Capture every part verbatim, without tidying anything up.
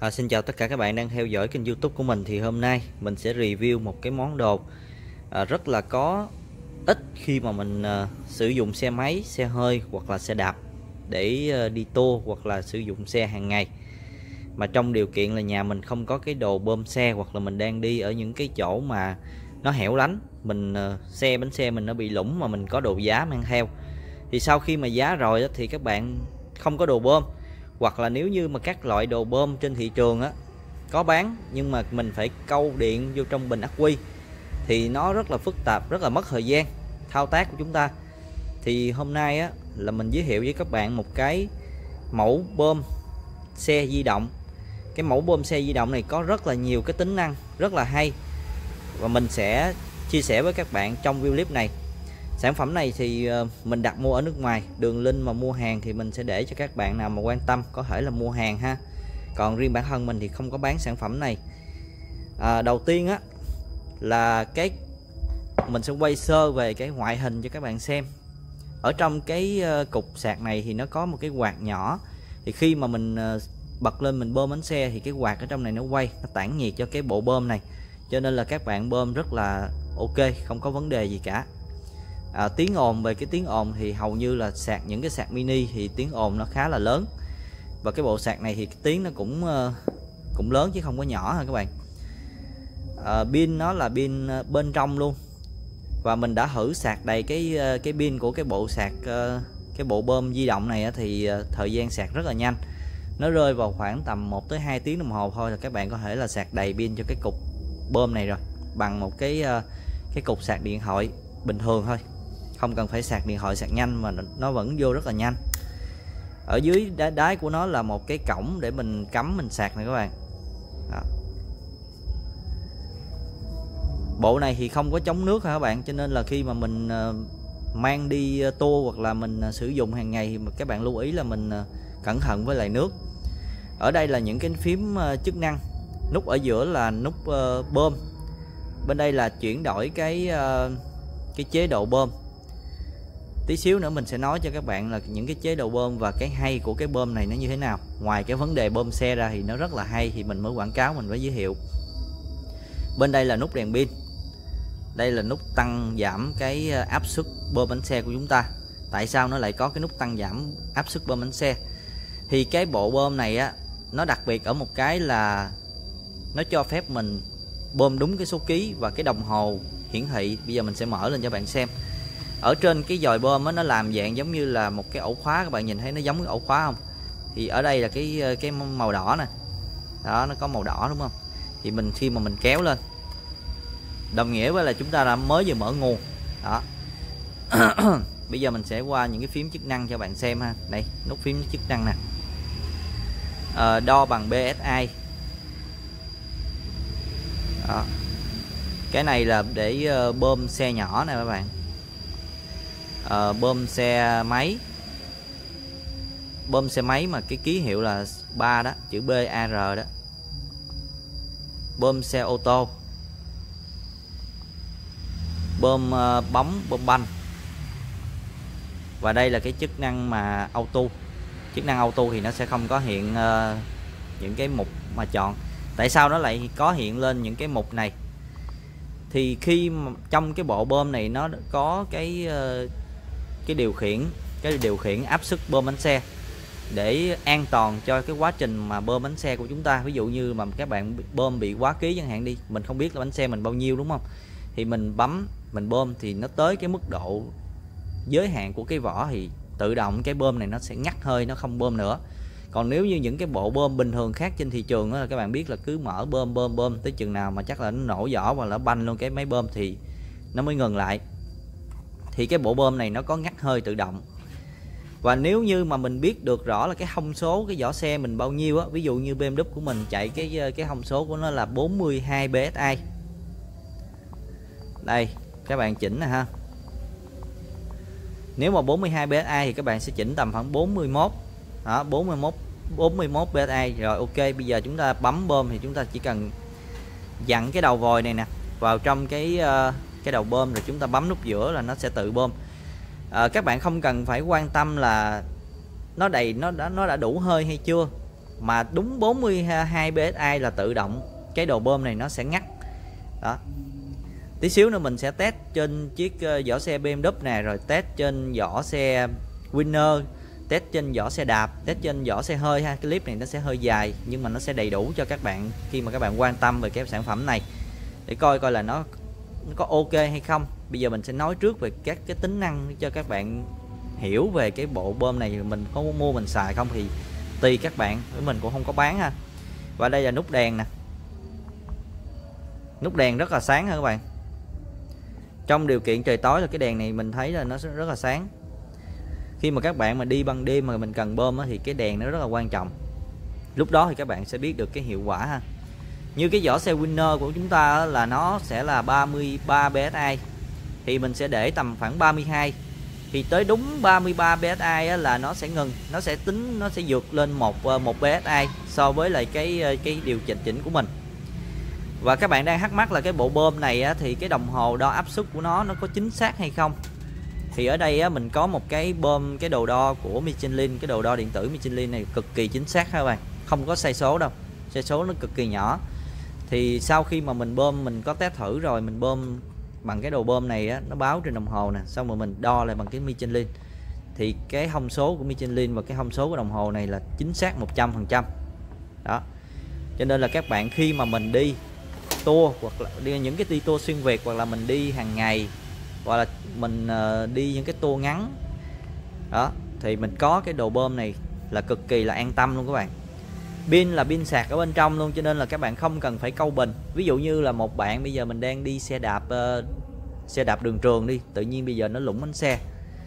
À, xin chào tất cả các bạn đang theo dõi kênh YouTube của mình. Thì hôm nay mình sẽ review một cái món đồ à, rất là có ích khi mà mình à, sử dụng xe máy, xe hơi hoặc là xe đạp để à, đi tour hoặc là sử dụng xe hàng ngày. Mà trong điều kiện là nhà mình không có cái đồ bơm xe, hoặc là mình đang đi ở những cái chỗ mà nó hẻo lánh, mình à, xe bánh xe mình nó bị lủng mà mình có đồ giá mang theo. Thì sau khi mà giá rồi đó, thì các bạn không có đồ bơm, hoặc là nếu như mà các loại đồ bơm trên thị trường á có bán nhưng mà mình phải câu điện vô trong bình ắc quy thì nó rất là phức tạp, rất là mất thời gian thao tác của chúng ta. Thì hôm nay á là mình giới thiệu với các bạn một cái mẫu bơm xe di động. Cái mẫu bơm xe di động này có rất là nhiều cái tính năng rất là hay, và mình sẽ chia sẻ với các bạn trong video clip này. Sản phẩm này thì mình đặt mua ở nước ngoài, đường link mà mua hàng thì mình sẽ để cho các bạn nào mà quan tâm có thể là mua hàng ha. Còn riêng bản thân mình thì không có bán sản phẩm này. à, Đầu tiên á là cái mình sẽ quay sơ về cái ngoại hình cho các bạn xem. Ở trong cái cục sạc này thì nó có một cái quạt nhỏ, thì khi mà mình bật lên mình bơm bánh xe thì cái quạt ở trong này nó quay, nó tản nhiệt cho cái bộ bơm này, cho nên là các bạn bơm rất là ok, không có vấn đề gì cả. À, tiếng ồn, về cái tiếng ồn thì hầu như là sạc những cái sạc mini thì tiếng ồn nó khá là lớn, và cái bộ sạc này thì cái tiếng nó cũng cũng lớn chứ không có nhỏ ha các bạn. à, pin nó là pin bên trong luôn, và mình đã thử sạc đầy cái cái pin của cái bộ sạc cái bộ bơm di động này thì thời gian sạc rất là nhanh, nó rơi vào khoảng tầm một tới hai tiếng đồng hồ thôi là các bạn có thể là sạc đầy pin cho cái cục bơm này rồi, bằng một cái cái cục sạc điện thoại bình thường thôi, không cần phải sạc điện thoại sạc nhanh mà nó vẫn vô rất là nhanh. Ở dưới đáy, đáy của nó là một cái cổng để mình cắm mình sạc này các bạn. Đó. Bộ này thì không có chống nước hả các bạn, cho nên là khi mà mình mang đi tour hoặc là mình sử dụng hàng ngày thì các bạn lưu ý là mình cẩn thận với lại nước. Ở đây là những cái phím chức năng. Nút ở giữa là nút bơm, bên đây là chuyển đổi cái cái chế độ bơm. Tí xíu nữa mình sẽ nói cho các bạn là những cái chế độ bơm và cái hay của cái bơm này nó như thế nào. Ngoài cái vấn đề bơm xe ra thì nó rất là hay, thì mình mới quảng cáo, mình mới giới thiệu. Bên đây là nút đèn pin. Đây là nút tăng giảm cái áp suất bơm bánh xe của chúng ta. Tại sao nó lại có cái nút tăng giảm áp suất bơm bánh xe? Thì cái bộ bơm này á, nó đặc biệt ở một cái là nó cho phép mình bơm đúng cái số ký và cái đồng hồ hiển thị. Bây giờ mình sẽ mở lên cho bạn xem. Ở trên cái dòi bơm á, nó làm dạng giống như là một cái ổ khóa, các bạn nhìn thấy nó giống cái ổ khóa không? Thì ở đây là cái cái màu đỏ nè. Đó, nó có màu đỏ đúng không? Thì mình khi mà mình kéo lên, đồng nghĩa với là chúng ta đã mới vừa mở nguồn. Đó. Bây giờ mình sẽ qua những cái phím chức năng cho bạn xem ha. Đây, nút phím chức năng nè. À, đo bằng pê ét i. Đó. Cái này là để uh, bơm xe nhỏ nè các bạn. À, bơm xe máy, bơm xe máy mà cái ký hiệu là ba đó, chữ bê a rờ đó. Bơm xe ô tô, bơm uh, bóng, bơm banh. Và đây là cái chức năng mà auto. Chức năng auto thì nó sẽ không có hiện uh, những cái mục mà chọn. Tại sao nó lại có hiện lên những cái mục này? Thì khi mà trong cái bộ bơm này nó có cái uh, cái điều khiển cái điều khiển áp suất bơm bánh xe để an toàn cho cái quá trình mà bơm bánh xe của chúng ta. Ví dụ như mà các bạn bơm bị quá ký chẳng hạn đi, mình không biết là bánh xe mình bao nhiêu đúng không, thì mình bấm mình bơm thì nó tới cái mức độ giới hạn của cái vỏ thì tự động cái bơm này nó sẽ ngắt hơi, nó không bơm nữa. Còn nếu như những cái bộ bơm bình thường khác trên thị trường đó, các bạn biết là cứ mở bơm bơm bơm tới chừng nào mà chắc là nó nổ vỏ hoặc là banh luôn cái máy bơm thì nó mới ngừng lại. Thì cái bộ bơm này nó có ngắt hơi tự động. Và nếu như mà mình biết được rõ là cái thông số cái vỏ xe mình bao nhiêu á, ví dụ như bê em vê của mình chạy cái cái thông số của nó là bốn mươi hai pê ét i. Đây, các bạn chỉnh nè ha. Nếu mà bốn mươi hai pê ét i thì các bạn sẽ chỉnh tầm khoảng bốn mươi mốt. Đó, bốn mươi mốt bốn mươi mốt pê ét i rồi ok. Bây giờ chúng ta bấm bơm thì chúng ta chỉ cần dặn cái đầu vòi này nè vào trong cái uh, cái đầu bơm, rồi chúng ta bấm nút giữa là nó sẽ tự bơm. À, các bạn không cần phải quan tâm là nó đầy nó đã nó đã đủ hơi hay chưa, mà đúng bốn mươi hai pê ét i là tự động cái đầu bơm này nó sẽ ngắt. Đó, tí xíu nữa mình sẽ test trên chiếc vỏ xe bê em vê nè, rồi test trên vỏ xe Winner, test trên vỏ xe đạp, test trên vỏ xe hơi ha. Cái clip này nó sẽ hơi dài nhưng mà nó sẽ đầy đủ cho các bạn khi mà các bạn quan tâm về cái sản phẩm này, để coi coi là nó, nó có ok hay không. Bây giờ mình sẽ nói trước về các cái tính năng cho các bạn hiểu về cái bộ bơm này, mình có mua mình xài không thì tùy các bạn, với mình cũng không có bán ha. Và đây là nút đèn nè, nút đèn rất là sáng ha các bạn. Trong điều kiện trời tối là cái đèn này mình thấy là nó rất là sáng. Khi mà các bạn mà đi ban đêm mà mình cần bơm thì cái đèn nó rất là quan trọng. Lúc đó thì các bạn sẽ biết được cái hiệu quả ha. Như cái vỏ xe Winner của chúng ta là nó sẽ là ba mươi ba pê ét i, thì mình sẽ để tầm khoảng ba mươi hai, thì tới đúng ba mươi ba pê ét i là nó sẽ ngừng, nó sẽ tính, nó sẽ vượt lên một một pê ét i so với lại cái cái điều chỉnh chỉnh của mình. Và các bạn đang thắc mắc là cái bộ bơm này á, thì cái đồng hồ đo áp suất của nó nó có chính xác hay không? Thì ở đây á, mình có một cái bơm, cái đồ đo của Michelin, cái đồ đo điện tử Michelin này cực kỳ chính xác ha các bạn, không có sai số đâu, sai số nó cực kỳ nhỏ. Thì sau khi mà mình bơm, mình có test thử rồi, mình bơm bằng cái đồ bơm này á, nó báo trên đồng hồ nè, xong rồi mình đo lại bằng cái Michelin, thì cái thông số của Michelin và cái thông số của đồng hồ này là chính xác một trăm phần trăm. Đó, cho nên là các bạn khi mà mình đi tour hoặc là đi những cái đi tour xuyên Việt, hoặc là mình đi hàng ngày, hoặc là mình uh, đi những cái tour ngắn đó, thì mình có cái đồ bơm này là cực kỳ là an tâm luôn các bạn. Pin là pin sạc ở bên trong luôn, cho nên là các bạn không cần phải câu bình. Ví dụ như là một bạn bây giờ mình đang đi xe đạp uh, xe đạp đường trường đi, tự nhiên bây giờ nó lủng bánh xe,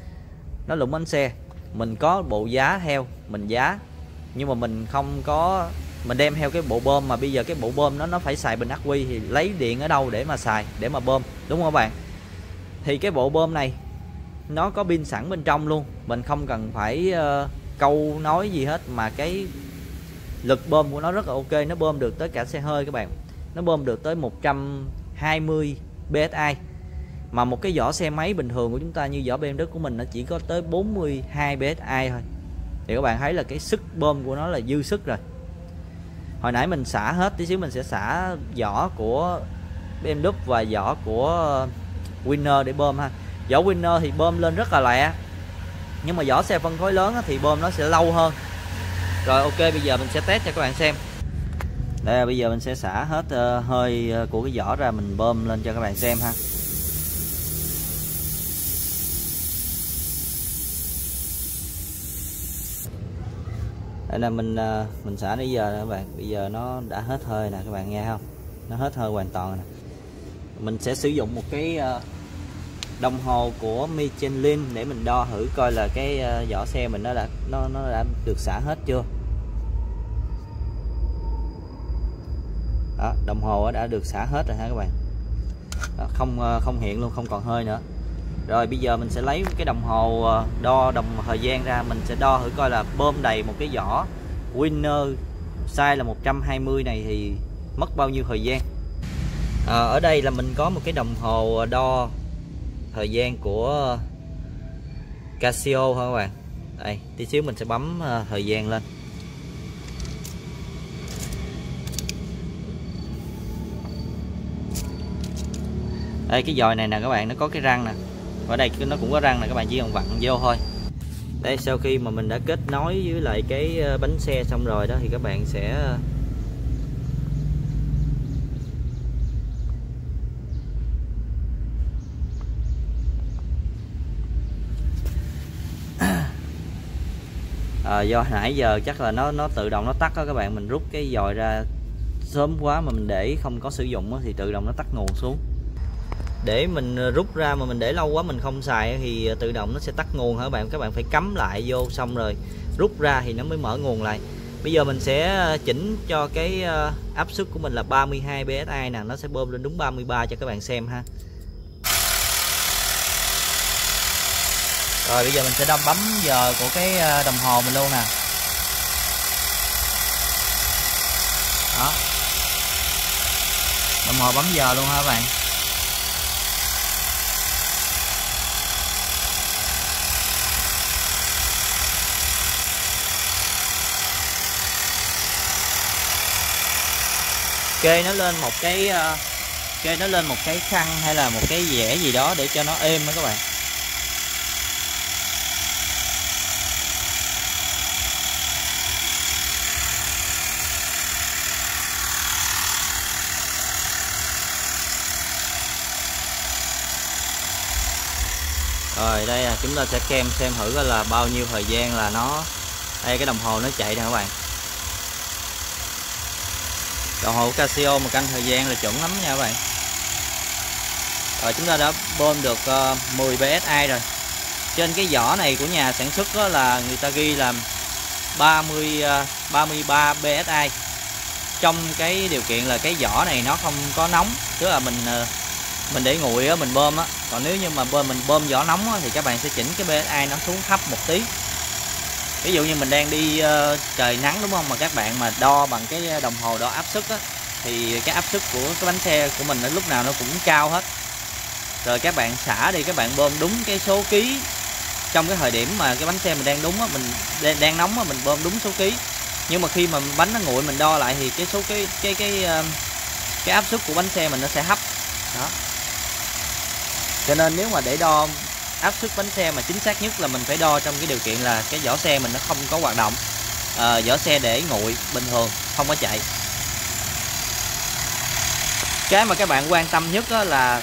nó lủng bánh xe, mình có bộ giá theo mình giá, nhưng mà mình không có, mình đem theo cái bộ bơm, mà bây giờ cái bộ bơm nó nó phải xài bình ắc quy, thì lấy điện ở đâu để mà xài, để mà bơm, đúng không các bạn? Thì cái bộ bơm này nó có pin sẵn bên trong luôn, mình không cần phải uh, câu nói gì hết, mà cái lực bơm của nó rất là ok, nó bơm được tới cả xe hơi các bạn, nó bơm được tới một trăm hai mươi pê ét i, mà một cái vỏ xe máy bình thường của chúng ta như vỏ bê em vê của mình nó chỉ có tới bốn mươi hai pê ét i thôi, thì các bạn thấy là cái sức bơm của nó là dư sức rồi. Hồi nãy mình xả hết, tí xíu mình sẽ xả vỏ của bê em vê và vỏ của Winner để bơm ha. Vỏ Winner thì bơm lên rất là lẹ, nhưng mà vỏ xe phân khối lớn thì bơm nó sẽ lâu hơn. Rồi ok, bây giờ mình sẽ test cho các bạn xem. Đây, bây giờ mình sẽ xả hết uh, hơi của cái vỏ ra, mình bơm lên cho các bạn xem ha. Đây là mình uh, mình xả đến giờ nè các bạn. Bây giờ nó đã hết hơi nè các bạn nghe không? Nó hết hơi hoàn toàn nè. Mình sẽ sử dụng một cái uh, đồng hồ của Michelin để mình đo thử coi là cái uh, vỏ xe mình nó đã nó nó đã được xả hết chưa. Đó, đồng hồ đã được xả hết rồi ha các bạn. Đó, không uh, không hiện luôn, không còn hơi nữa. Rồi bây giờ mình sẽ lấy cái đồng hồ đo đồng thời gian ra, mình sẽ đo thử coi là bơm đầy một cái vỏ Winner size là một trăm hai mươi này thì mất bao nhiêu thời gian. À, ở đây là mình có một cái đồng hồ đo thời gian của Casio ha các bạn. Đây, tí xíu mình sẽ bấm thời gian lên. Đây, cái dòi này nè các bạn, nó có cái răng nè. Ở đây nó cũng có răng nè, các bạn chỉ cần vặn vô thôi. Đây, sau khi mà mình đã kết nối với lại cái bánh xe xong rồi đó, thì các bạn sẽ à, do nãy giờ chắc là nó nó tự động nó tắt đó các bạn, mình rút cái dòi ra sớm quá mà mình để không có sử dụng đó, thì tự động nó tắt nguồn xuống. Để mình rút ra mà mình để lâu quá mình không xài thì tự động nó sẽ tắt nguồn hả các bạn. Các bạn phải cắm lại vô xong rồi rút ra thì nó mới mở nguồn lại. Bây giờ mình sẽ chỉnh cho cái áp suất của mình là ba mươi hai pê ét i nè, nó sẽ bơm lên đúng ba mươi ba cho các bạn xem ha. Rồi bây giờ mình sẽ đâm bấm giờ của cái đồng hồ mình luôn nè. Đó, đồng hồ bấm giờ luôn ha các bạn. kê nó lên một cái uh, kê nó lên một cái khăn hay là một cái dẻ gì đó để cho nó êm đó các bạn. Rồi đây là chúng ta sẽ kem xem thử coi là bao nhiêu thời gian là nó, đây cái đồng hồ nó chạy nè các bạn. Đồng hồ Casio mà canh thời gian là chuẩn lắm nha các bạn. Rồi chúng ta đã bơm được uh, mười pê ét i rồi. Trên cái vỏ này của nhà sản xuất đó là người ta ghi là ba mươi, uh, ba mươi ba pê ét i. Trong cái điều kiện là cái vỏ này nó không có nóng, tức là mình uh, mình để nguội á, mình bơm á. Còn nếu như mà bơm mình bơm vỏ nóng á, thì các bạn sẽ chỉnh cái pê ét i nó xuống thấp một tí. Ví dụ như mình đang đi uh, trời nắng đúng không, mà các bạn mà đo bằng cái đồng hồ đo áp suất á, thì cái áp suất của cái bánh xe của mình lúc nào nó cũng cao hết. Rồi các bạn xả đi, các bạn bơm đúng cái số ký trong cái thời điểm mà cái bánh xe mình đang đúng á, mình đang, đang nóng á, mình bơm đúng số ký. Nhưng mà khi mà bánh nó nguội mình đo lại thì cái số cái cái cái cái, cái áp suất của bánh xe mình nó sẽ thấp. Đó. Cho nên nếu mà để đo áp suất bánh xe mà chính xác nhất là mình phải đo trong cái điều kiện là cái vỏ xe mình nó không có hoạt động, à, vỏ xe để nguội bình thường không có chạy. Cái mà các bạn quan tâm nhất là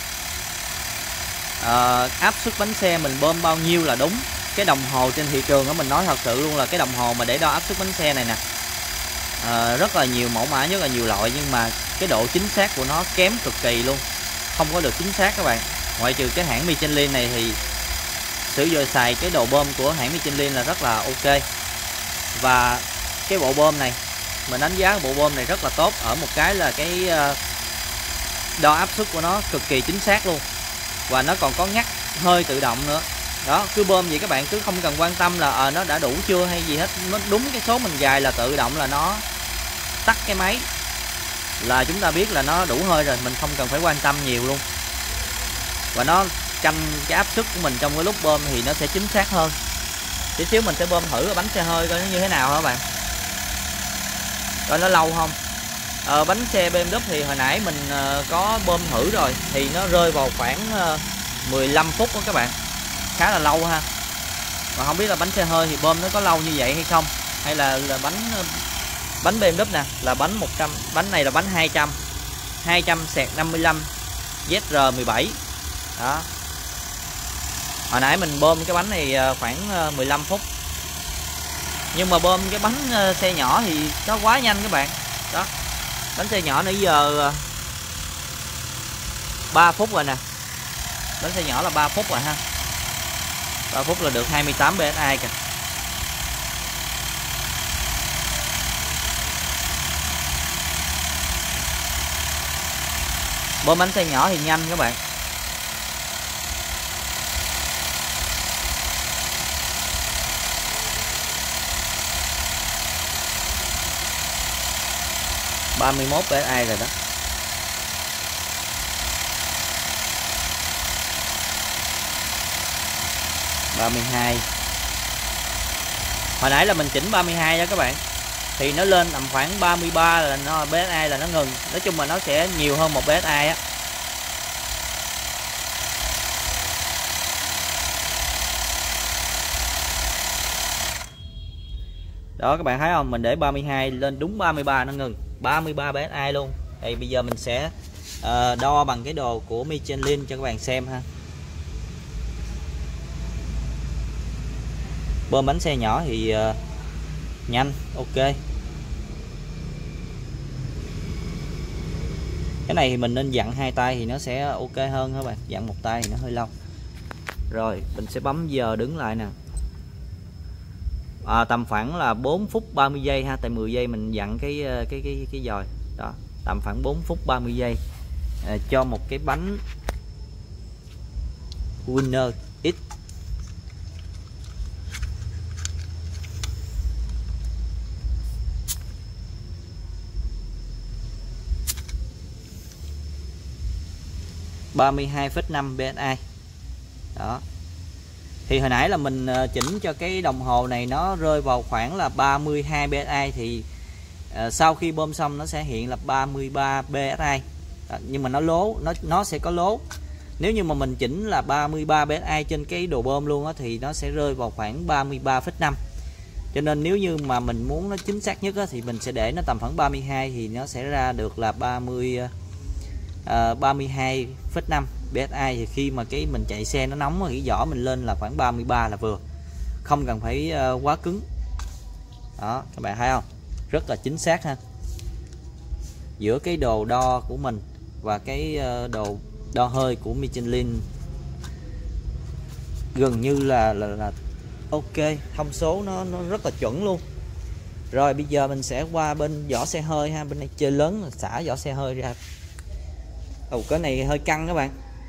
à, áp suất bánh xe mình bơm bao nhiêu là đúng. Cái đồng hồ trên thị trường đó, mình nói thật sự luôn là cái đồng hồ mà để đo áp suất bánh xe này nè, à, rất là nhiều mẫu mã, rất là nhiều loại, nhưng mà cái độ chính xác của nó kém cực kỳ luôn, không có được chính xác các bạn. Ngoại trừ cái hãng Michelin này thì sử dụng xài cái đồ bơm của hãng Michelin là rất là ok. Và cái bộ bơm này mình đánh giá bộ bơm này rất là tốt ở một cái là cái đo áp suất của nó cực kỳ chính xác luôn, và nó còn có ngắt hơi tự động nữa. Đó, cứ bơm gì các bạn cứ không cần quan tâm là à, nó đã đủ chưa hay gì hết, nó đúng cái số mình gài là tự động là nó tắt cái máy, là chúng ta biết là nó đủ hơi rồi, mình không cần phải quan tâm nhiều luôn. Và nó canh cái áp suất của mình trong cái lúc bơm thì nó sẽ chính xác hơn. Tí xíu mình sẽ bơm thử cái bánh xe hơi coi nó như thế nào hả các bạn, coi nó lâu không. Ờ, bánh xe bê em vê thì hồi nãy mình uh, có bơm thử rồi thì nó rơi vào khoảng uh, mười lăm phút đó các bạn, khá là lâu ha. Mà không biết là bánh xe hơi thì bơm nó có lâu như vậy hay không, hay là, là bánh uh, bánh bê em vê nè là bánh một trăm, bánh này là bánh hai trăm, hai trăm xẹt năm mươi lăm Z R mười bảy. Đó. Hồi nãy mình bơm cái bánh này khoảng mười lăm phút. Nhưng mà bơm cái bánh xe nhỏ thì nó quá nhanh các bạn. Đó. Bánh xe nhỏ nãy giờ ba phút rồi nè. Bánh xe nhỏ là ba phút rồi ha. ba phút là được hai mươi tám pê ét i kìa. Bơm bánh xe nhỏ thì nhanh các bạn. ba mươi mốt pê ét i rồi đó. ba mươi hai. Hồi nãy là mình chỉnh ba mươi hai đó các bạn. Thì nó lên tầm khoảng ba mươi ba là nó pê ét i là nó ngừng. Nói chung là nó sẽ nhiều hơn một pê ét i á. Đó các bạn thấy không, mình để ba mươi hai lên đúng ba mươi ba nó ngừng, ba mươi ba pê ét i luôn. Thì bây giờ mình sẽ uh, đo bằng cái đồ của Michelin cho các bạn xem ha. Bơm bánh xe nhỏ thì uh, nhanh, ok. Cái này thì mình nên dặn hai tay thì nó sẽ ok hơn các bạn, dặn một tay thì nó hơi lâu. Rồi mình sẽ bấm giờ đứng lại nè. À, tầm khoảng là bốn phút ba mươi giây ha, tại mười giây mình dặn cái cái cái cái dòi. Đó, tầm khoảng bốn phút ba mươi giây à, cho một cái bánh Winner X. ba mươi hai phẩy năm pê ét i. Đó. Thì hồi nãy là mình chỉnh cho cái đồng hồ này nó rơi vào khoảng là ba mươi hai pê ét i thì à, sau khi bơm xong nó sẽ hiện là ba mươi ba pê ét i, à, nhưng mà nó lố, nó nó sẽ có lố. Nếu như mà mình chỉnh là ba mươi ba pê ét i trên cái đồ bơm luôn á, thì nó sẽ rơi vào khoảng ba mươi ba phẩy năm. Cho nên nếu như mà mình muốn nó chính xác nhất á, thì mình sẽ để nó tầm khoảng ba mươi hai, thì nó sẽ ra được là ba mươi, uh, ba mươi hai phẩy năm pê ét i. Thì khi mà cái mình chạy xe nó nóng, cái vỏ mình lên là khoảng ba mươi ba là vừa, không cần phải uh, quá cứng. Đó, các bạn thấy không? Rất là chính xác ha. Giữa cái đồ đo của mình và cái uh, đồ đo hơi của Michelin gần như là là, là ok, thông số nó nó rất là chuẩn luôn. Rồi bây giờ mình sẽ qua bên vỏ xe hơi ha, bên này chơi lớn, xả vỏ xe hơi ra. Ồ, cái này hơi căng các bạn,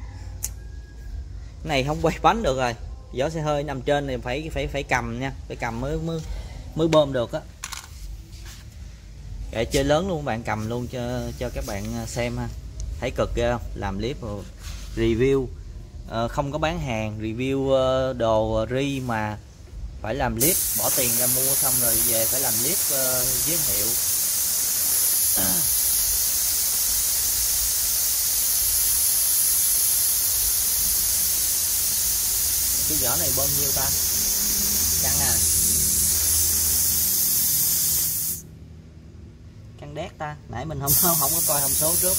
cái này không quay bánh được rồi. Vỏ xe hơi nằm trên này phải phải phải cầm nha, phải cầm mới mới mới bơm được á. Để chơi lớn luôn, bạn cầm luôn cho cho các bạn xem ha. Thấy cực ghê không? Làm clip review, uh, không có bán hàng, review uh, đồ ri mà phải làm clip, bỏ tiền ra mua xong rồi về phải làm clip uh, giới thiệu. À. Cái vỏ này bơm nhiêu ta? Căng à, căng đét ta, nãy mình không không có coi thông số trước.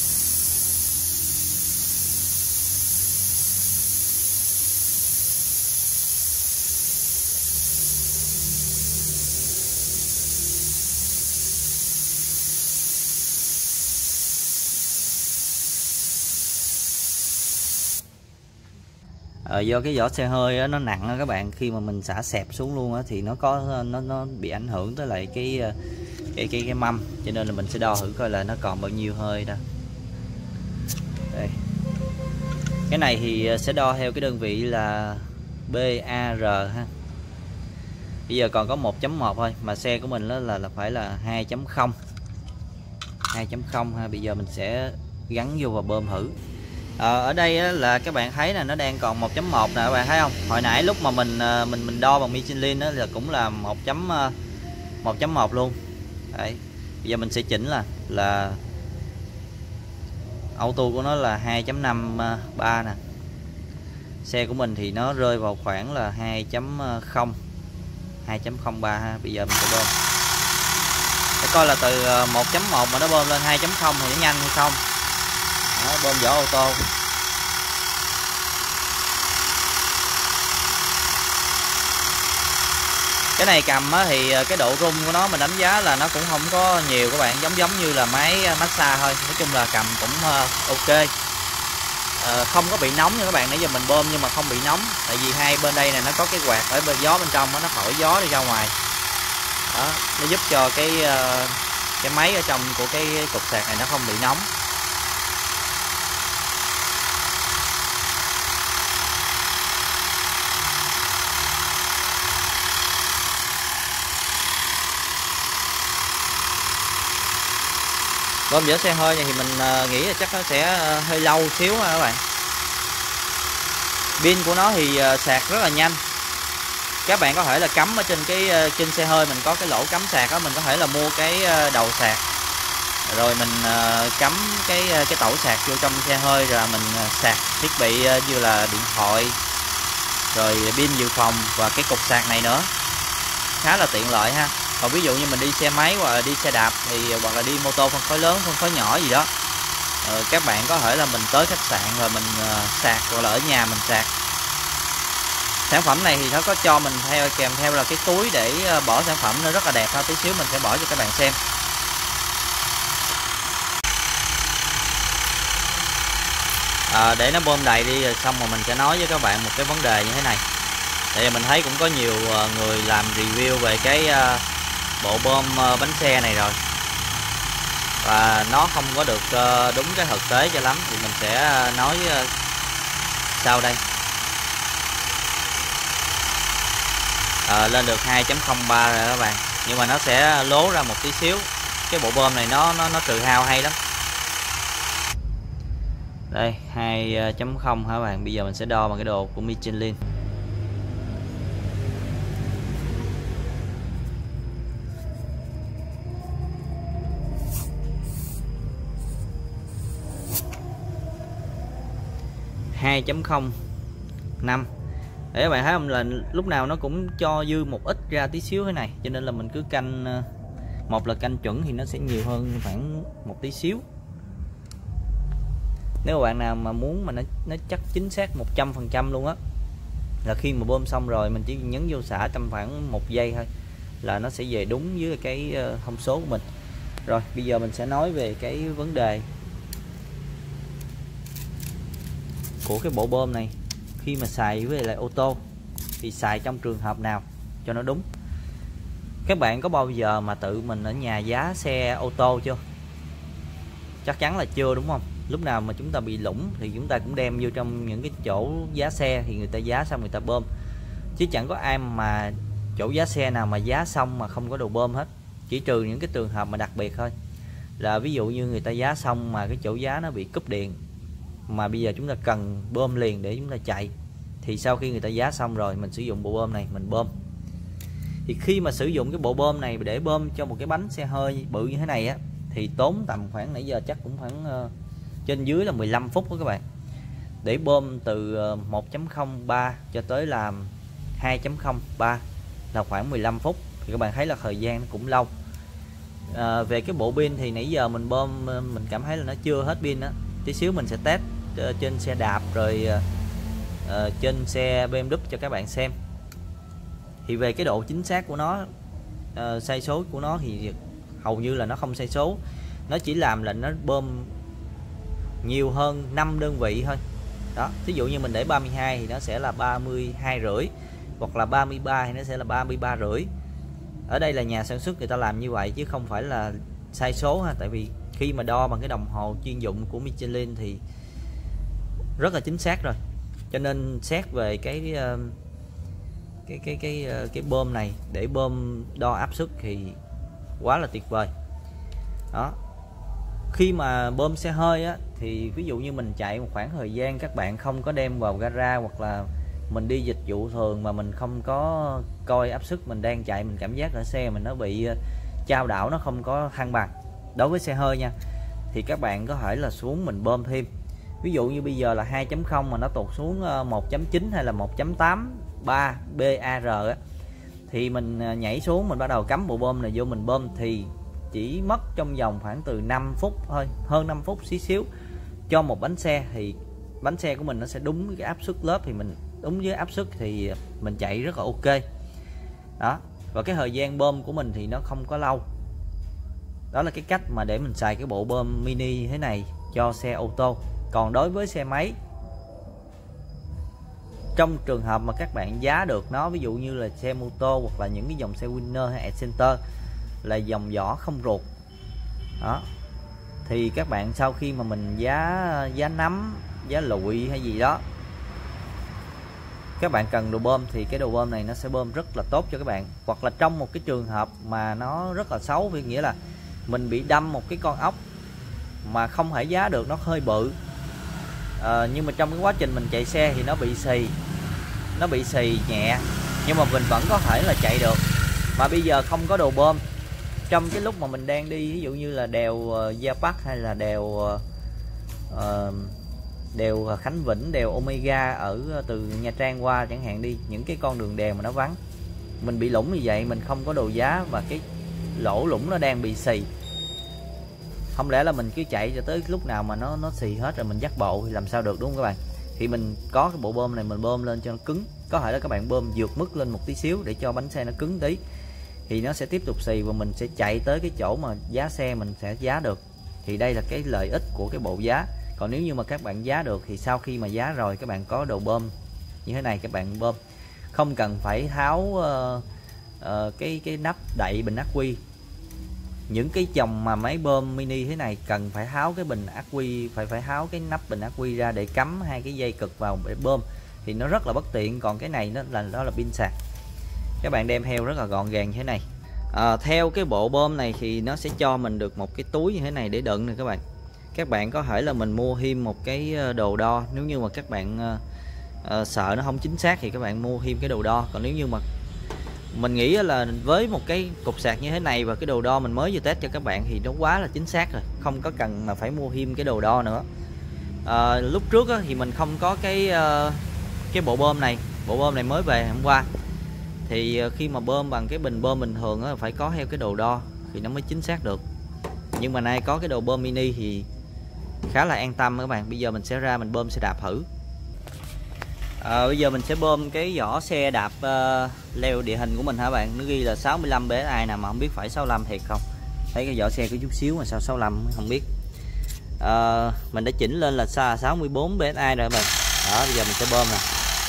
Ờ, do cái vỏ xe hơi á, nó nặng á các bạn, khi mà mình xả xẹp xuống luôn á, thì nó có nó nó bị ảnh hưởng tới lại cái cái cái cái mâm, cho nên là mình sẽ đo thử coi là nó còn bao nhiêu hơi đó. Đây. Cái này thì sẽ đo theo cái đơn vị là bê a rờ ha. Bây giờ còn có một chấm một thôi, mà xe của mình đó là là phải là hai chấm không. hai chấm không ha. Bây giờ mình sẽ gắn vô và bơm thử. À, ở đây á, là các bạn thấy là nó đang còn một chấm một nè, các bạn thấy không? Hồi nãy lúc mà mình mình mình đo bằng Michelin đó là cũng là một chấm một luôn. Đấy. Bây giờ mình sẽ chỉnh là là auto của nó là hai chấm năm ba nè. Xe của mình thì nó rơi vào khoảng là hai chấm không, hai chấm không ba ha. Bây giờ mình sẽ bơm. Để coi là từ một chấm một mà nó bơm lên hai chấm không thì nó nhanh hay không. Đó, bơm vỏ ô tô. Cái này cầm á, thì cái độ rung của nó mình đánh giá là nó cũng không có nhiều các bạn, giống giống như là máy massage thôi. Nói chung là cầm cũng ok, à, không có bị nóng nha các bạn. Nãy giờ mình bơm nhưng mà không bị nóng, tại vì hai bên đây này nó có cái quạt ở bên gió bên trong đó, nó thổi gió đi ra ngoài. Đó, nó giúp cho cái cái máy ở trong của cái cục sạc này nó không bị nóng. Bơm vỏ xe hơi này thì mình nghĩ là chắc nó sẽ hơi lâu xíu ha các bạn. Pin của nó thì sạc rất là nhanh. Các bạn có thể là cắm ở trên cái trên xe hơi mình có cái lỗ cắm sạc đó, mình có thể là mua cái đầu sạc rồi mình cắm cái cái tẩu sạc vô trong xe hơi, rồi mình sạc thiết bị như là điện thoại, rồi pin dự phòng và cái cục sạc này nữa, khá là tiện lợi ha. Còn ví dụ như mình đi xe máy hoặc là đi xe đạp thì hoặc là đi mô tô phân khối lớn, phân khối nhỏ gì đó, ờ, các bạn có thể là mình tới khách sạn rồi mình uh, sạc, hoặc là ở nhà mình sạc. Sản phẩm này thì nó có cho mình theo kèm theo là cái túi để uh, bỏ sản phẩm, nó rất là đẹp ha. Tí xíu mình sẽ bỏ cho các bạn xem. À, để nó bơm đầy đi rồi xong rồi mình sẽ nói với các bạn một cái vấn đề như thế này. Tại vì mình thấy cũng có nhiều uh, người làm review về cái uh, bộ bơm uh, bánh xe này rồi, và nó không có được uh, đúng cái thực tế cho lắm, thì mình sẽ uh, nói uh, sau đây. À, lên được hai chấm không ba rồi các bạn, nhưng mà nó sẽ lố ra một tí xíu. Cái bộ bơm này nó nó nó trừ hao hay lắm. Đây hai chấm không hả bạn. Bây giờ mình sẽ đo bằng cái đồ của Michelin. hai chấm không năm. Để các bạn thấy không, là lúc nào nó cũng cho dư một ít ra tí xíu thế này, cho nên là mình cứ canh, một là canh chuẩn thì nó sẽ nhiều hơn khoảng một tí xíu. Nếu bạn nào mà muốn mà nó, nó chắc chính xác một trăm phần trăm luôn á, là khi mà bơm xong rồi mình chỉ nhấn vô xả tầm khoảng một giây thôi là nó sẽ về đúng với cái thông số của mình. Rồi bây giờ mình sẽ nói về cái vấn đề của cái bộ bơm này khi mà xài với lại ô tô thì xài trong trường hợp nào cho nó đúng. Các bạn có bao giờ mà tự mình ở nhà giá xe ô tô chưa? Chắc chắn là chưa, đúng không? Lúc nào mà chúng ta bị lủng thì chúng ta cũng đem vô trong những cái chỗ giá xe thì người ta giá xong người ta bơm, chứ chẳng có ai mà chỗ giá xe nào mà giá xong mà không có đồ bơm hết. Chỉ trừ những cái trường hợp mà đặc biệt thôi, là ví dụ như người ta giá xong mà cái chỗ giá nó bị cúp điện, mà bây giờ chúng ta cần bơm liền để chúng ta chạy, thì sau khi người ta giá xong rồi mình sử dụng bộ bơm này mình bơm. Thì khi mà sử dụng cái bộ bơm này để bơm cho một cái bánh xe hơi bự như thế này á, thì tốn tầm khoảng, nãy giờ chắc cũng khoảng uh, trên dưới là mười lăm phút đó các bạn. Để bơm từ uh, một chấm không ba cho tới là hai chấm không ba là khoảng mười lăm phút, thì các bạn thấy là thời gian nó cũng lâu. À, về cái bộ pin thì nãy giờ mình bơm mình cảm thấy là nó chưa hết pin đó. Tí xíu mình sẽ test uh, trên xe đạp rồi uh, trên xe bê em vê cho các bạn xem. Thì về cái độ chính xác của nó, uh, sai số của nó thì hầu như là nó không sai số, nó chỉ làm là nó bơm nhiều hơn năm đơn vị thôi đó. Ví dụ như mình để ba mươi hai thì nó sẽ là ba mươi hai rưỡi, hoặc là ba mươi ba thì nó sẽ là ba mươi ba rưỡi. Ở đây là nhà sản xuất người ta làm như vậy chứ không phải là sai số ha. Tại vì khi mà đo bằng cái đồng hồ chuyên dụng của Michelin thì rất là chính xác rồi, cho nên xét về cái cái cái cái cái bơm này để bơm đo áp suất thì quá là tuyệt vời đó. Khi mà bơm xe hơi á, thì ví dụ như mình chạy một khoảng thời gian các bạn không có đem vào gara, hoặc là mình đi dịch vụ thường mà mình không có coi áp suất mình đang chạy, mình cảm giác ở xe mình nó bị chao đảo, nó không có thăng bằng đối với xe hơi nha, thì các bạn có thể là xuống mình bơm thêm. Ví dụ như bây giờ là hai chấm không mà nó tụt xuống một chấm chín hay là một chấm tám ba bar á, thì mình nhảy xuống mình bắt đầu cắm bộ bơm này vô mình bơm, thì chỉ mất trong vòng khoảng từ năm phút thôi, hơn năm phút xí xíu cho một bánh xe, thì bánh xe của mình nó sẽ đúng với cái áp suất lớp, thì mình đúng với áp suất thì mình chạy rất là ok đó. Và cái thời gian bơm của mình thì nó không có lâu. Đó là cái cách mà để mình xài cái bộ bơm mini như thế này cho xe ô tô. Còn đối với xe máy, trong trường hợp mà các bạn giá được nó, ví dụ như là xe mô tô hoặc là những cái dòng xe Winner hay Center là dòng vỏ không ruột đó, thì các bạn sau khi mà mình giá giá nắm, giá lụi hay gì đó, các bạn cần đồ bơm thì cái đồ bơm này nó sẽ bơm rất là tốt cho các bạn. Hoặc là trong một cái trường hợp mà nó rất là xấu, vì nghĩa là mình bị đâm một cái con ốc mà không thể giá được, nó hơi bự à, nhưng mà trong cái quá trình mình chạy xe thì nó bị xì nó bị xì nhẹ, nhưng mà mình vẫn có thể là chạy được. Mà bây giờ không có đồ bơm, trong cái lúc mà mình đang đi, ví dụ như là đèo uh, Gia Bắc hay là đèo uh, đèo Khánh Vĩnh, đèo Omega ở từ Nha Trang qua chẳng hạn đi, những cái con đường đèo mà nó vắng, mình bị lủng như vậy, mình không có đồ giá và cái lỗ lũng nó đang bị xì, không lẽ là mình cứ chạy cho tới lúc nào mà nó nó xì hết rồi mình dắt bộ thì làm sao được, đúng không các bạn? Thì mình có cái bộ bơm này mình bơm lên cho nó cứng, có thể là các bạn bơm vượt mức lên một tí xíu để cho bánh xe nó cứng tí, thì nó sẽ tiếp tục xì và mình sẽ chạy tới cái chỗ mà giá xe mình sẽ giá được. Thì đây là cái lợi ích của cái bộ giá. Còn nếu như mà các bạn giá được thì sau khi mà giá rồi các bạn có đồ bơm như thế này, các bạn bơm không cần phải tháo uh, uh, cái cái nắp đậy bình ắc quy. Những cái dòng mà máy bơm mini thế này cần phải tháo cái bình ắc quy, phải phải tháo cái nắp bình ắc quy ra để cắm hai cái dây cực vào để bơm, thì nó rất là bất tiện. Còn cái này nó là đó là pin sạc, các bạn đem theo rất là gọn gàng như thế này. À, theo cái bộ bơm này thì nó sẽ cho mình được một cái túi như thế này để đựng nè các bạn. Các bạn có thể là mình mua thêm một cái đồ đo, nếu như mà các bạn uh, uh, sợ nó không chính xác thì các bạn mua thêm cái đồ đo. Còn nếu như mà mình nghĩ là với một cái cục sạc như thế này và cái đồ đo mình mới vừa test cho các bạn thì nó quá là chính xác rồi, không có cần mà phải mua thêm cái đồ đo nữa. à, lúc trước á, thì mình không có cái uh, cái bộ bơm này, bộ bơm này mới về hôm qua. Thì uh, khi mà bơm bằng cái bình bơm bình thường á, phải có theo cái đồ đo thì nó mới chính xác được. Nhưng mà nay có cái đồ bơm mini thì khá là an tâm các bạn. Bây giờ mình sẽ ra mình bơm xe đạp thử. À, bây giờ mình sẽ bơm cái vỏ xe đạp uh, leo địa hình của mình hả bạn. Nó ghi là sáu mươi lăm pê ét i nè, mà không biết phải sáu mươi lăm thiệt không. Thấy cái vỏ xe có chút xíu mà sao sáu mươi lăm không biết. À, mình đã chỉnh lên là sáu mươi bốn pê ét i rồi các bạn. Đó, bây giờ mình sẽ bơm nè.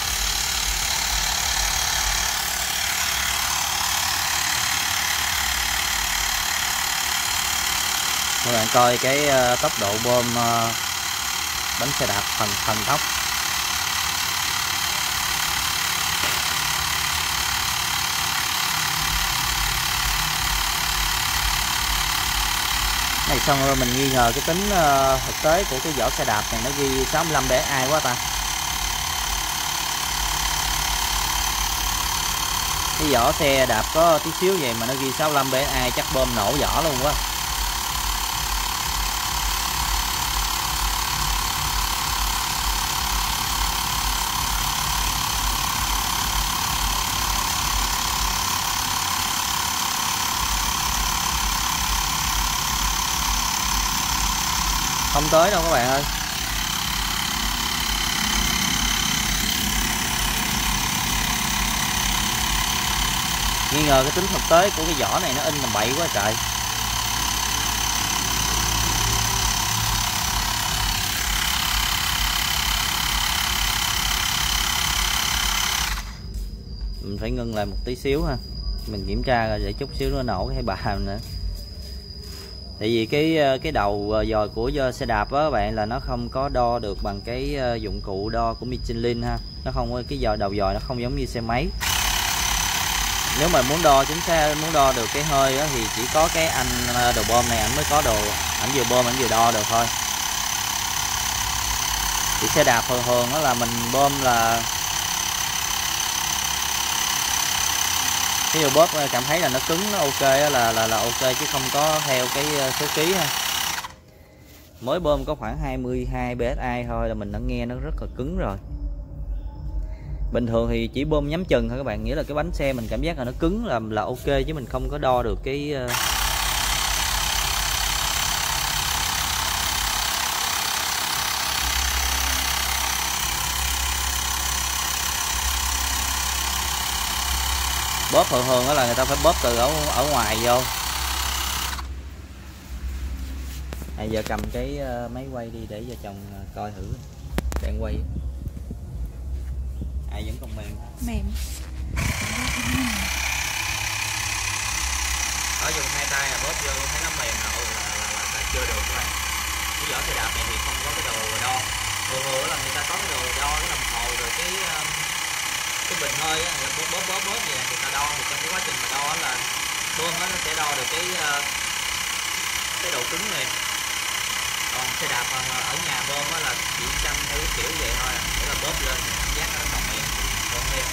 Các bạn coi cái uh, tốc độ bơm uh, bánh xe đạp thần thần tốc. Này xong rồi mình nghi ngờ cái tính uh, thực tế của cái vỏ xe đạp này nó ghi sáu mươi lăm pê ét i quá ta. Cái vỏ xe đạp có tí xíu vậy mà nó ghi sáu mươi lăm pê ét i, chắc bơm nổ vỏ luôn quá. Không tới đâu các bạn ơi. Nghi ngờ cái tính thực tế của cái vỏ này nó in tầm bậy quá trời. Mình phải ngưng lại một tí xíu ha. Mình kiểm tra rồi để chút xíu nó nổ cái bà nữa. Tại vì cái cái đầu dòi của xe đạp á các bạn là nó không có đo được bằng cái dụng cụ đo của Michelin ha. Nó không có cái dòi, đầu dòi nó không giống như xe máy. Nếu mà muốn đo chính xác, muốn đo được cái hơi á, thì chỉ có cái anh đồ bơm này ảnh mới có đồ, ảnh vừa bơm ảnh vừa đo được thôi. Thì xe đạp thường thường đó là mình bơm là cái điều bóp cảm thấy là nó cứng, nó ok là là là ok, chứ không có theo cái số ký ha. Mới bơm có khoảng hai mươi hai pê ét i thôi là mình đã nghe nó rất là cứng rồi. Bình thường thì chỉ bơm nhắm chừng thôi các bạn, nghĩa là cái bánh xe mình cảm giác là nó cứng là là ok, chứ mình không có đo được cái uh... bóp thường thường đó là người ta phải bóp từ ở ở ngoài vô. À, giờ cầm cái uh, máy quay đi để vợ chồng uh, coi thử đang quay. À, vẫn còn mềm. Mềm. Ở dùng hai tay là bóp vô thấy nó mềm là, là, là, là, là chưa được các bạn. Cái vỏ xe đạp này thì không có cái đồ đo. Thường thường là người ta có cái đồ đo cái đồng hồ rồi cái uh, cái bình hơi á, người ta bóp bóp bóp bóp vậy người ta đo, thì trong cái quá trình mà đo là bơm nó sẽ đo được cái uh, cái độ cứng này. Còn xe đạp ở nhà bơm á là chỉ chăm theo cái kiểu vậy thôi, để là bóp lên cảm giác nó còn mềm còn thêm.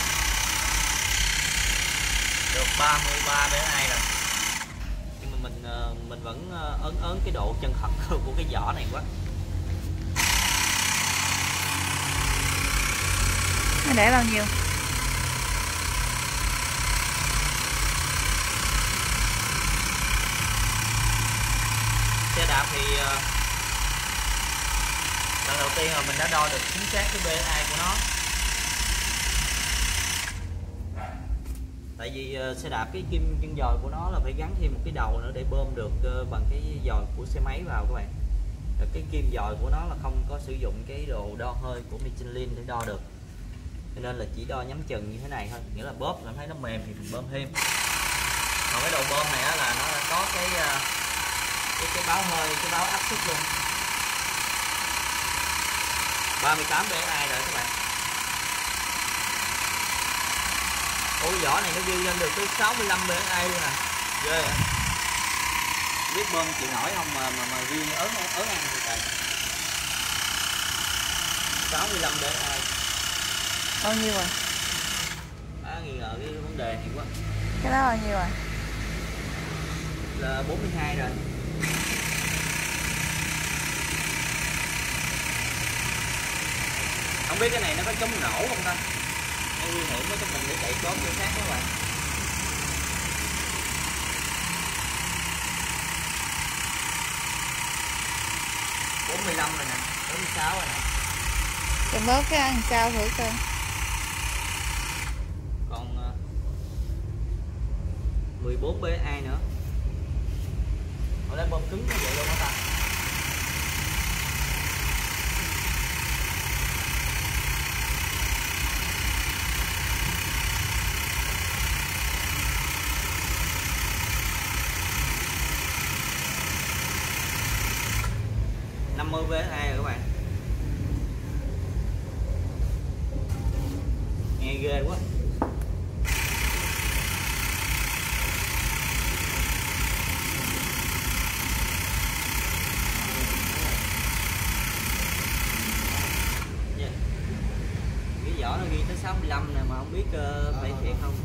Được ba mươi ba pê ét i rồi. Nhưng mà mình mình vẫn ớn ớn cái độ chân thật của cái vỏ này quá. Nó để bao nhiêu? Xe đạp thì lần đầu tiên là mình đã đo được chính xác cái pê ét i của nó. Tại vì uh, xe đạp cái kim chân giò của nó là phải gắn thêm một cái đầu nữa để bơm được uh, bằng cái giò của xe máy vào các bạn. Rồi cái kim giò của nó là không có sử dụng cái đồ đo hơi của Michelin để đo được. Cho nên là chỉ đo nhắm chừng như thế này thôi, nghĩa là bóp cảm thấy nó mềm thì mình bơm thêm. Còn cái đầu bơm này á là nó có cái uh, cái cái báo hơi, cái báo áp suất luôn. ba mươi tám pê ét i rồi các bạn. Ủa vỏ này nó ghi lên được tới sáu mươi lăm pê ét i luôn nè. Ghê à. Biết bơm chịu nổi không mà mà mà ghi ớn ớn ăn rồi trời. sáu mươi lăm pê ét i. Bao nhiêu rồi? À, nghi ngờ cái vấn đề này quá. Cái đó bao nhiêu rồi? Là bốn mươi hai rồi. Không biết cái này nó có chống nổ không ta, nó nguy hiểm với cho mình để chạy chốt cho sát các bạn. bốn mươi lăm rồi nè, bốn mươi sáu rồi nè. Đừng bớt cái ăn sao thử coi. Còn uh, mười bốn pê ét i nữa. Ở đây bơm cứng như vậy luôn hả ta? năm mươi pê ét i rồi các bạn. Nghe ghê quá. Yeah. Cái vỏ nó ghi tới sáu mươi lăm nè mà không biết uh, phải thiệt không.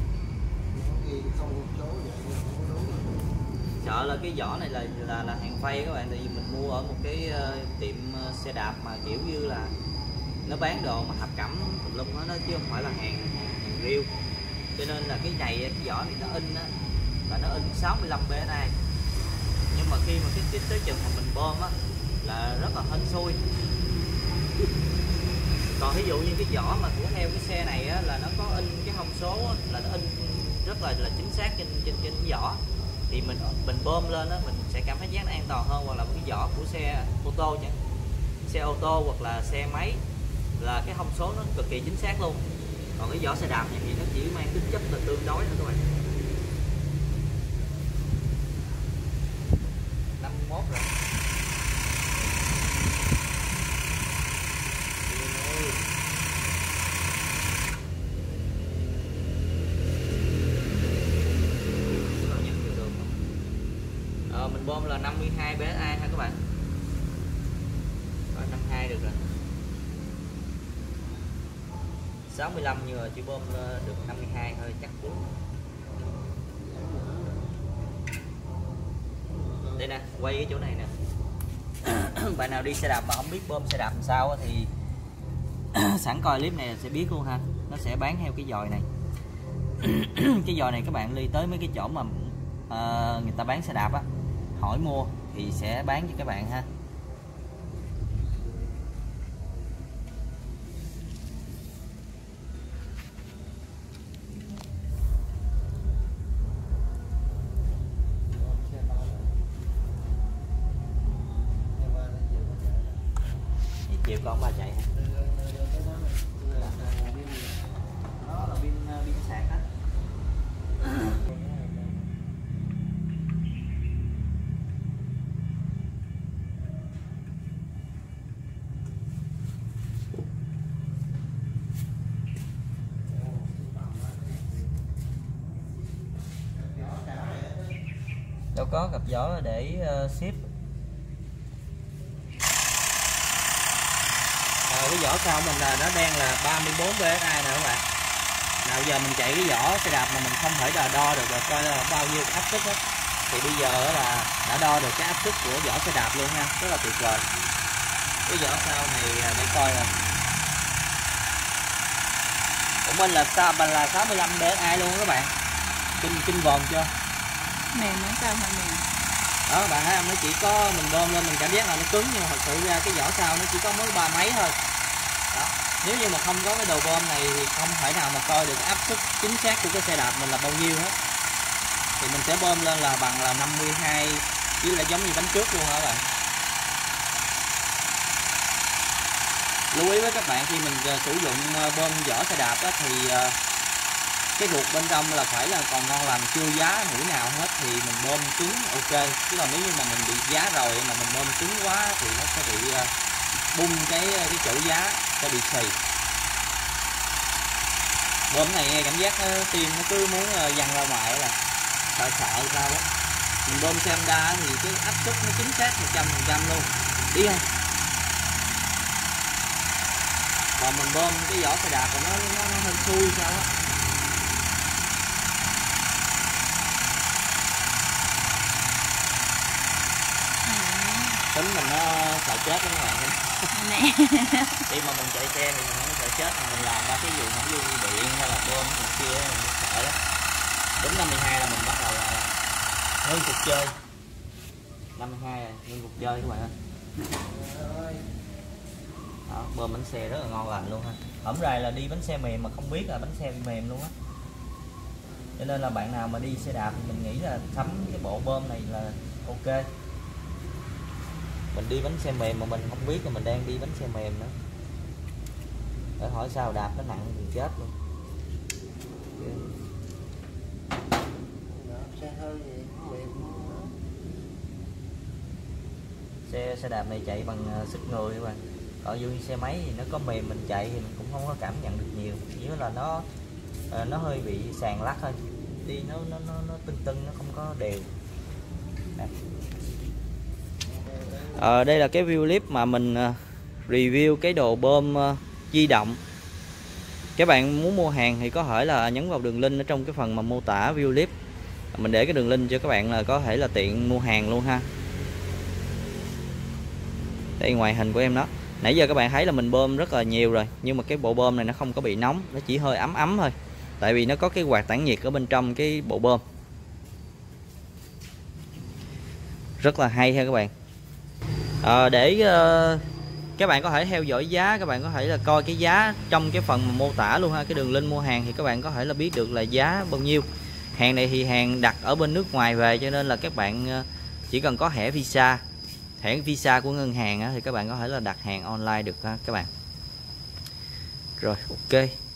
Sợ là cái vỏ này là là là hàng phay các bạn, tại vì mình mua ở một cái uh, tiệm uh, xe đạp mà kiểu như là nó bán đồ mà thập cẩm tùm lum đó, nó chứ không phải là hàng hàng, hàng real, cho nên là cái này cái vỏ này nó in á là nó in sáu mươi lăm pê ét i, nhưng mà khi mà cái cái tới chừng mà mình bơm á là rất là hên xui. Còn ví dụ như cái vỏ mà của heo cái xe này á là nó có in cái thông số á, là nó in rất là là chính xác trên trên trên cái vỏ, thì mình mình bơm lên á mình sẽ cảm thấy giác nó an toàn hơn. Hoặc là cái vỏ của xe ô tô chẳng, xe ô tô hoặc là xe máy là cái thông số nó cực kỳ chính xác luôn. Còn cái vỏ xe đạp này thì nó chỉ mang tính chất là tương đối thôi các bạn. năm mươi mốt rồi. Ờ, mình bơm là năm mươi hai pê ét i ha các bạn. Rồi, năm mươi hai được rồi. sáu mươi lăm nhưng mà chỉ bơm được năm mươi hai thôi chắc đúng. Đây nè, quay cái chỗ này nè. Bạn nào đi xe đạp mà không biết bơm xe đạp làm sao thì sẵn coi clip này sẽ biết luôn ha. Nó sẽ bán theo cái dòi này. Cái dòi này các bạn đi tới mấy cái chỗ mà uh, người ta bán xe đạp á, hỏi mua thì sẽ bán cho các bạn ha. Chiều con ba chạy hả? Đó là pin pin sạc á. Đâu có cặp gió để uh, ship. Rồi cái vỏ sau mình là nó đang là ba mươi bốn pê ét i nè các bạn. Nào giờ mình chạy cái vỏ xe đạp mà mình không thể đo, đo được là coi là bao nhiêu áp suất đó. Thì bây giờ là đã đo được cái áp suất của vỏ xe đạp luôn ha, rất là tuyệt vời. Cái vỏ sau này để coi nè. Của mình là sao là sáu mươi lăm pê ét i luôn các bạn. Kinh kinh vòn chưa? Mềm nó sao hả mềm? Đó bạn thấy không, nó chỉ có mình bơm lên mình cảm giác là nó cứng, nhưng mà thật sự ra cái vỏ sau nó chỉ có mới ba mấy thôi. Đó. Nếu như mà không có cái đầu bơm này thì không thể nào mà coi được áp suất chính xác của cái xe đạp mình là bao nhiêu hết. Thì mình sẽ bơm lên là bằng là năm mươi hai, chứ là giống như bánh trước luôn hả các bạn. Lưu ý với các bạn, khi mình sử dụng bơm vỏ xe đạp đó, thì cái ruột bên trong là phải là còn ngon lành, chưa giá mũi nào hết thì mình bơm cứng ok. Chứ còn nếu như mà mình bị giá rồi mà mình bơm cứng quá thì nó sẽ bị bung cái cái chỗ giá, sẽ bị xì. Bơm này nghe cảm giác tim nó cứ muốn văng ra ngoài, là sợ sợ sao đó. Mình bơm xe Honda thì cái áp suất nó chính xác một trăm phần trăm luôn, đi không? Còn mình bơm cái vỏ xe đạp của nó nó, nó hơi xui sao á. Tính mình nó sợ chết đó các bạn. Nè. Khi mà mình chạy xe thì mình không sợ chết, mà mình làm ba cái vụ không như điện hay là bơm này kia mình sợ lắm. Đến năm mươi hai là mình bắt đầu là ngưng cuộc chơi. năm mươi hai rồi, ngưng cuộc chơi các bạn ơi. Đó, bơm bánh xe rất là ngon lành luôn ha. Hổng rày là đi bánh xe mềm mà không biết là bánh xe mềm luôn á. Cho nên là bạn nào mà đi xe đạp thì mình nghĩ là sắm cái bộ bơm này là ok. Mình đi bánh xe mềm mà mình không biết là mình đang đi bánh xe mềm nữa. Để hỏi sao đạp nó nặng thì chết luôn. Xe xe đạp này chạy bằng sức người các bạn. Còn như xe máy thì nó có mềm mình chạy thì mình cũng không có cảm nhận được nhiều, chỉ là nó nó hơi bị sàn lắc thôi, đi nó nó nó, nó tưng tưng, nó không có đều. Ờ, đây là cái view clip mà mình review cái đồ bơm di động. Các bạn muốn mua hàng thì có thể là nhấn vào đường link ở trong cái phần mà mô tả view clip. Mình để cái đường link cho các bạn là có thể là tiện mua hàng luôn ha. Đây ngoại hình của em đó. Nãy giờ các bạn thấy là mình bơm rất là nhiều rồi, nhưng mà cái bộ bơm này nó không có bị nóng, nó chỉ hơi ấm ấm thôi. Tại vì nó có cái quạt tản nhiệt ở bên trong cái bộ bơm. Rất là hay ha các bạn. À, để uh, các bạn có thể theo dõi giá, các bạn có thể là coi cái giá trong cái phần mà mô tả luôn ha, cái đường link mua hàng thì các bạn có thể là biết được là giá bao nhiêu. Hàng này thì hàng đặt ở bên nước ngoài về, cho nên là các bạn chỉ cần có thẻ Visa, thẻ Visa của ngân hàng á, thì các bạn có thể là đặt hàng online được ha các bạn. Rồi ok.